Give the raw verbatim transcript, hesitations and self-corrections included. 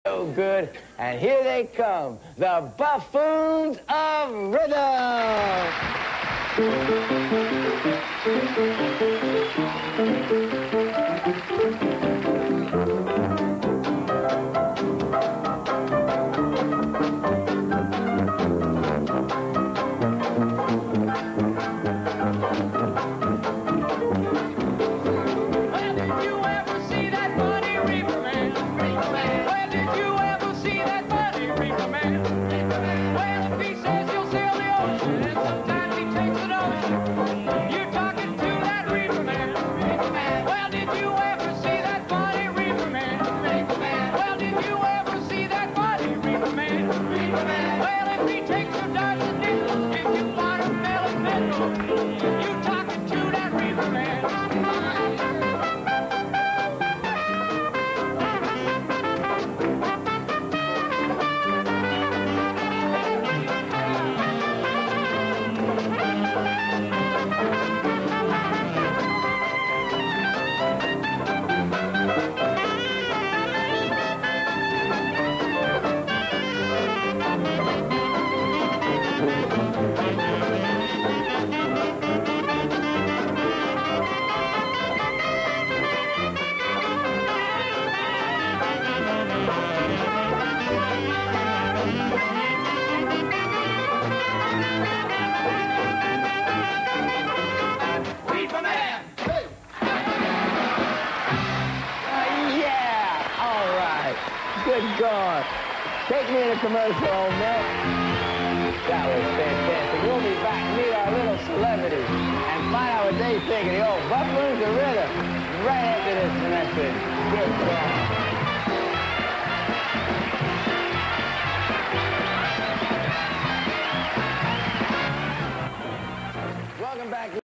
So good, and here they come, the Buffoons of Rhythm. Good God. Take me in a commercial, old man. That was fantastic. We'll be back and meet our little celebrities and find out what they think of the old Buffoons of Rhythm right after this message. Good God. Welcome back.